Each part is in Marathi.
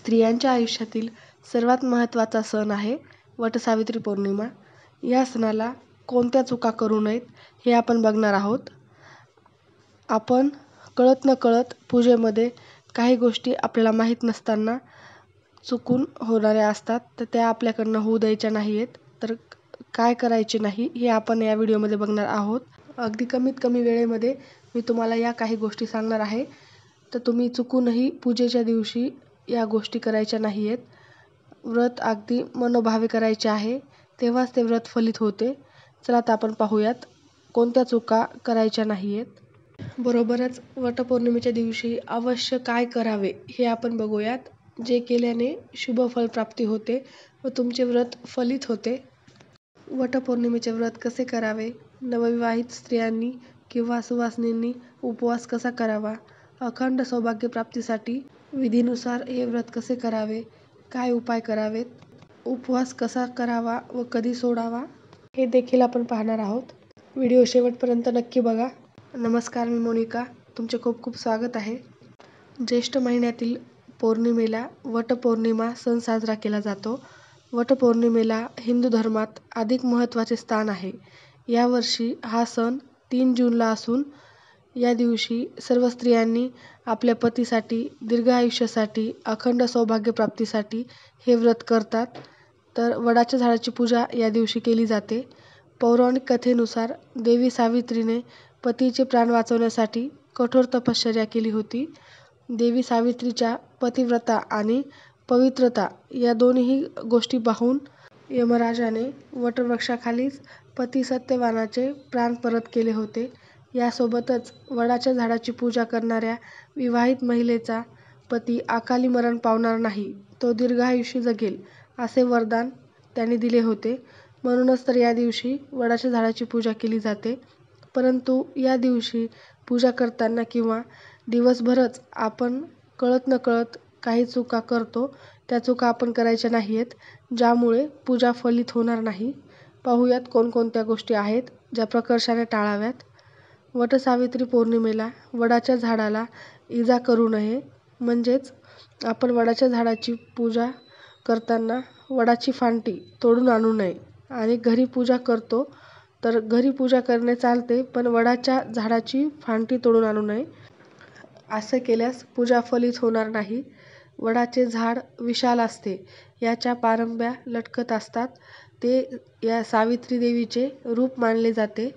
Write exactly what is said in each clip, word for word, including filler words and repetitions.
स्त्रियांच्या आयुष्यातील सर्वात महत्त्वाचा सण आहे वटसावित्री पौर्णिमा. या सणाला कोणत्या चुका करू नयेत हे आपण बघणार आहोत. आपण कळत नकळत पूजेमध्ये काही गोष्टी आपल्याला माहीत नसताना चुकून होणाऱ्या असतात, तर त्या आपल्याकडनं होऊ द्यायच्या नाही आहेत. तर काय करायचे नाही हे आपण या व्हिडिओमध्ये बघणार आहोत. अगदी कमीत कमी वेळेमध्ये मी तुम्हाला या काही गोष्टी सांगणार आहे, तर तुम्ही चुकूनही पूजेच्या दिवशी या गोष्टी करायच्या नाही आहेत. व्रत अगदी मनोभावे करायचे आहे, तेव्हाच ते व्रत फलित होते. चला तर आपण पाहूयात कोणत्या चुका करायच्या नाही आहेत. बरोबरच वटपौर्णिमेच्या दिवशी अवश्य काय करावे हे आपण बघूयात, जे केल्याने शुभ फल प्राप्ती होते व तुमचे व्रत फलित होते. वटपौर्णिमेचे व्रत कसे करावे? नवविवाहित स्त्रियांनी किंवा सुवासिनींनी उपवास कसा करावा? अखंड सौभाग्य प्राप्तीसाठी विधीनुसार हे व्रत कसे करावे? काय उपाय करावेत? उपवास कसा करावा व कधी सोडावा हे देखील आपण पाहणार आहोत. व्हिडिओ शेवटपर्यंत नक्की बघा. नमस्कार, मी मोनिका. तुमचे खूप खूप स्वागत आहे. ज्येष्ठ महिन्यातील पौर्णिमेला वटपौर्णिमा सण साजरा केला जातो. वटपौर्णिमेला हिंदू धर्मात अधिक महत्त्वाचे स्थान आहे. यावर्षी हा सण तीन जूनला असून या दिवशी सर्व स्त्रियांनी आपल्या पतीसाठी, दीर्घ आयुष्यासाठी, अखंड सौभाग्य प्राप्तीसाठी हे व्रत करतात. तर वडाच्या झाडाची पूजा या दिवशी केली जाते. पौराणिक कथेनुसार देवी सावित्रीने पतीचे प्राण वाचवण्यासाठी कठोर तपश्चर्या केली होती. देवी सावित्रीच्या पतिव्रता आणि पवित्रता या दोन्ही गोष्टी पाहून यमराजाने वटवृक्षाखालीच पती सत्यवानाचे प्राण परत केले होते. यासोबतच वडाच्या झाडाची पूजा करणाऱ्या विवाहित महिलेचा पती अकाली मरण पावणार नाही, तो दीर्घायुष्य जगेल असे वरदान त्यांनी दिले होते. म्हणूनच तर या दिवशी वडाच्या झाडाची पूजा केली जाते. परंतु या दिवशी पूजा करताना किंवा दिवसभरच आपण कळत नकळत काही चुका करतो. त्या चुका आपण करायच्या नाही आहेत, ज्यामुळे पूजा फलित होणार नाही. पाहूयात कोणकोणत्या गोष्टी आहेत ज्या प्रकर्षाने टाळाव्यात. वटसावित्री पौर्णिमेला वडाच्या झाडाला इजा करू नये. म्हणजेच आपण वडाच्या झाडाची पूजा करताना वडाची फांटी तोडून आणू नये. आणि घरी पूजा करतो तर घरी पूजा करणे चालते, पण वडाच्या झाडाची फांटी तोडून आणू नये. असं केल्यास पूजा फलित होणार नाही. वडाचे झाड विशाल असते, याच्या पारंब्या लटकत असतात. ते या सावित्री देवीचे रूप मानले जाते.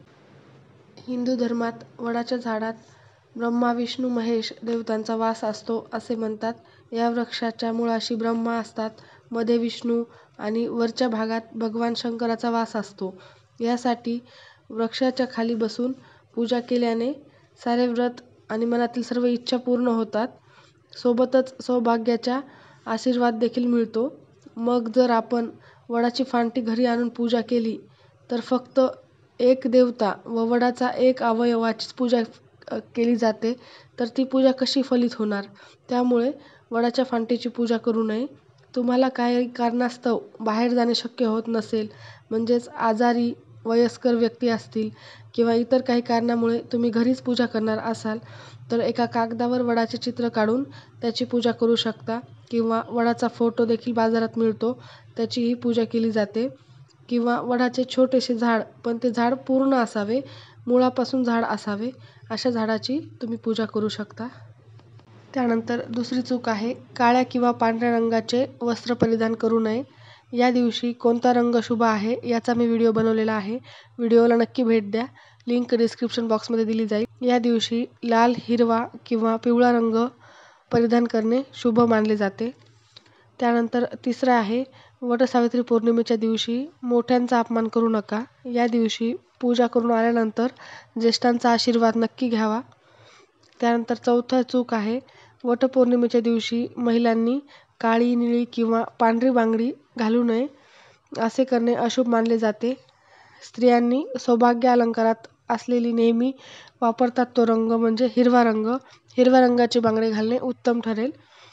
हिंदू धर्मात वडाच्या झाडात ब्रह्मा, विष्णू, महेश देवतांचा वास असतो असे म्हणतात. या वृक्षाच्या मुळाशी ब्रह्मा असतात, मध्ये विष्णू आणि वरच्या भागात भगवान शंकराचा वास असतो. यासाठी वृक्षाच्या खाली बसून पूजा केल्याने सारे व्रत आणि मनातील सर्व इच्छा पूर्ण होतात. सोबतच सौभाग्याचा आशीर्वाद देखील मिळतो. मग जर आपण वडाची फांटी घरी आणून पूजा केली तर फक्त एक देवता व वडाचा एक अवयवाचीच पूजा केली जाते, तर ती पूजा कशी फलित होणार? त्यामुळे वडाच्या फांटीची पूजा करू नये. तुम्हाला काही कारणास्तव बाहेर जाणे शक्य होत नसेल, म्हणजेच आजारी वयस्कर व्यक्ती असतील किंवा इतर काही कारणामुळे तुम्ही घरीच पूजा करणार असाल, तर एका कागदावर वडाचे चित्र काढून त्याची पूजा करू शकता. किंवा वडाचा फोटो देखील बाजारात मिळतो, त्याचीही पूजा केली जाते. किंवा वडाचे छोटेसे झाड, पण ते झाड पूर्ण असावे, मुळापासून झाड असावे, अशा झाडाची तुम्ही पूजा करू शकता. त्यानंतर दुसरी चूक आहे काळ्या किंवा पांढऱ्या रंगाचे वस्त्र परिधान करू नये. या दिवशी कोणता रंग शुभ आहे याचा मी व्हिडिओ बनवलेला आहे. व्हिडिओला नक्की भेट द्या. लिंक डिस्क्रिप्शन बॉक्समध्ये दिली जाईल. या दिवशी लाल, हिरवा किंवा पिवळा रंग परिधान करणे शुभ मानले जाते. त्यानंतर तिसरं आहे वटसावित्री पौर्णिमेच्या दिवशी मोठ्यांचा अपमान करू नका. या दिवशी पूजा करून आल्यानंतर ज्येष्ठांचा आशीर्वाद नक्की घ्यावा. त्यानंतर चौथा चूक आहे वटपौर्णिमेच्या दिवशी महिलांनी काळी, निळी किंवा पांढरी बांगडी घालू नये. असे करणे अशुभ मानले जाते. स्त्रियांनी सौभाग्य अलंकारात असलेली नेहमी वापरतात तो रंग म्हणजे हिरवा रंग. हिरव्या रंगाची बांगडी घालणे उत्तम ठरेल.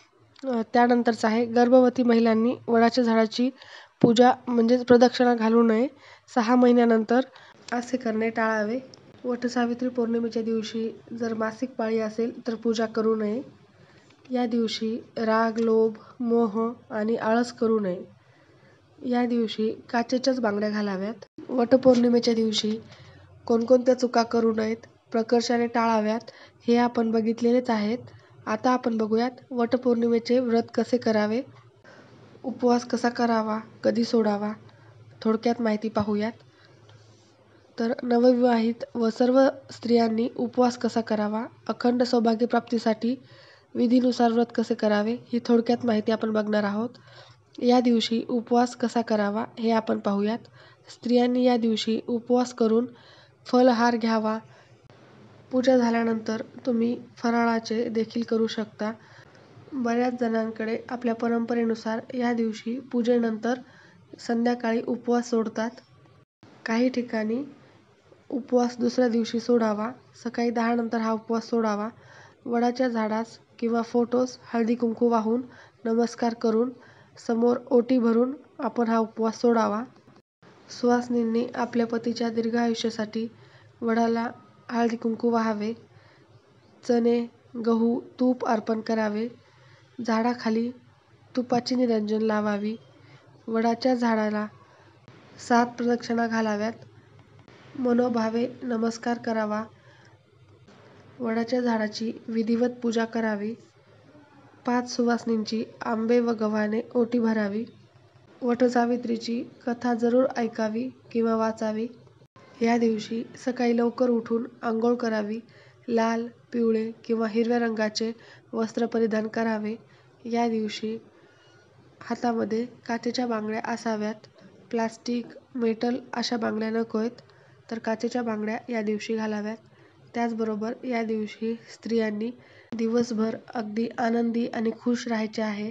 त्यानंतरच आहे गर्भवती महिलांनी वडाच्या झाडाची पूजा म्हणजेच प्रदक्षिणा घालू नये. सहा महिन्यानंतर असे करणे टाळावे. वटसावित्री पौर्णिमेच्या दिवशी जर मासिक पाळी असेल तर पूजा करू नये. या दिवशी राग, लोभ, मोह आणि आळस करू नये. या दिवशी काचेच्याच बांगड्या घालाव्यात. वटपौर्णिमेच्या दिवशी कोणकोणत्या चुका करू नयेत, प्रकर्षाने टाळाव्यात हे आपण बघितलेलेच आहेत. आता आपण बघूयात वटपौर्णिमेचे व्रत कसे करावे, उपवास कसा करावा, कधी सोडावा, थोडक्यात माहिती पाहूयात. तर नवविवाहित व सर्व स्त्रियांनी उपवास कसा करावा, अखंड सौभाग्यप्राप्तीसाठी विधीनुसार व्रत कसे करावे ही थोडक्यात माहिती आपण बघणार आहोत. या दिवशी उपवास कसा करावा हे आपण पाहूयात. स्त्रियांनी या दिवशी उपवास करून फलहार घ्यावा. पूजा झाल्यानंतर तुम्ही फराळाचे देखील करू शकता. बऱ्याच जणांकडे आपल्या परंपरेनुसार या दिवशी पूजेनंतर संध्याकाळी उपवास सोडतात. काही ठिकाणी उपवास दुसऱ्या दिवशी सोडावा. सकाळी दहा नंतर हा उपवास सोडावा. वडाच्या झाडास किंवा फोटोस हळदी कुंकू वाहून नमस्कार करून समोर ओटी भरून आपण हा उपवास सोडावा. सुवासिनींनी आपल्या पतीच्या दीर्घ आयुष्यासाठी वडाला हळदी कुंकू वाहावे. चणे, गहू, तूप अर्पण करावे. झाडाखाली तुपाची निरंजन लावावी. वडाच्या झाडाला सात प्रदक्षिणा घालाव्यात. मनोभावे नमस्कार करावा. वडाच्या झाडाची विधिवत पूजा करावी. पाच सुवासिनींची आंबे व गव्हाने ओटी भरावी. वटसावित्रीची कथा जरूर ऐकावी किंवा वाचावी. या दिवशी सकाळी लवकर उठून आंघोळ करावी. लाल, पिवळे किंवा हिरव्या रंगाचे वस्त्र परिधान करावे. या दिवशी हातामध्ये काचेच्या बांगड्या असाव्यात. प्लास्टिक, मेटल अशा बांगड्या नकोत, तर काचेच्या बांगड्या या दिवशी घालाव्यात. त्याचबरोबर या दिवशी स्त्रियांनी दिवसभर अगदी आनंदी आणि खुश राहायचे आहे.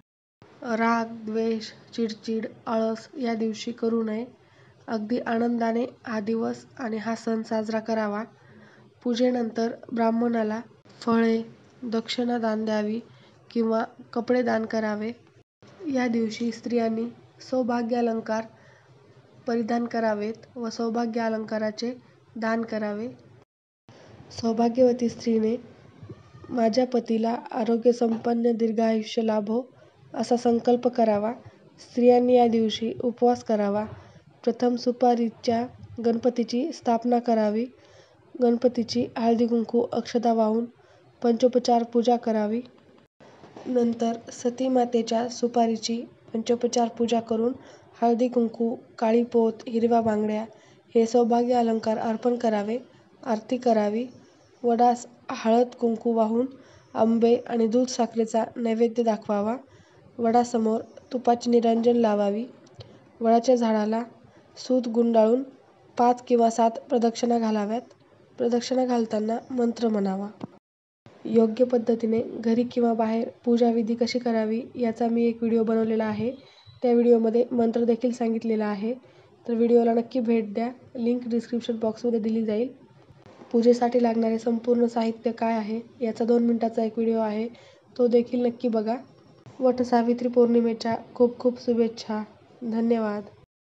राग, द्वेष, चिडचिड, आळस या दिवशी करू नये. अगदी आनंदाने हा दिवस आणि हा सण साजरा करावा. पूजेनंतर ब्राह्मणाला फळे, दक्षिणा दान द्यावी किंवा कपडे दान करावे. या दिवशी स्त्रियांनी सौभाग्यालंकार परिधान करावेत व सौभाग्य अलंकाराचे दान करावे. सौभाग्यवती स्त्रीने माझ्या पतीला आरोग्यसंपन्न दीर्घ आयुष्य लाभो असा संकल्प करावा. स्त्रियांनी या दिवशी उपवास करावा. प्रथम सुपारीच्या गणपतीची स्थापना करावी. गणपतीची हळदी कुंकू अक्षता वाहून पंचोपचार पूजा करावी. नंतर सती मातेच्या सुपारीची पंचोपचार पूजा करून हळदी कुंकू, काळी पोत, हिरव्या बांगड्या हे सौभाग्य अलंकार अर्पण करावे. आरती करावी. वडास हळद कुंकू वाहून आंबे आणि दूध साखरेचा नैवेद्य दाखवावा. वडासमोर तुपाची निरंजन लावावी. वडाच्या झाडाला सूत गुंडाळून पाच किंवा सात प्रदक्षिणा घालाव्यात. प्रदक्षिणा घालताना मंत्र म्हणावा. योग्य पद्धतीने घरी किंवा बाहेर पूजाविधी कशी करावी याचा मी एक व्हिडिओ बनवलेला आहे. त्या व्हिडिओमध्ये मंत्र देखील सांगितलेला आहे. तर व्हिडिओला नक्की भेट द्या. लिंक डिस्क्रिप्शन बॉक्समध्ये दिली जाईल. पूजेसाठी लागणारे संपूर्ण साहित्य काय आहे याचा दोन मिनिटाचा एक व्हिडिओ आहे, तो देखील नक्की बघा. वटसावित्री पौर्णिमेच्या खूप खूप शुभेच्छा. धन्यवाद.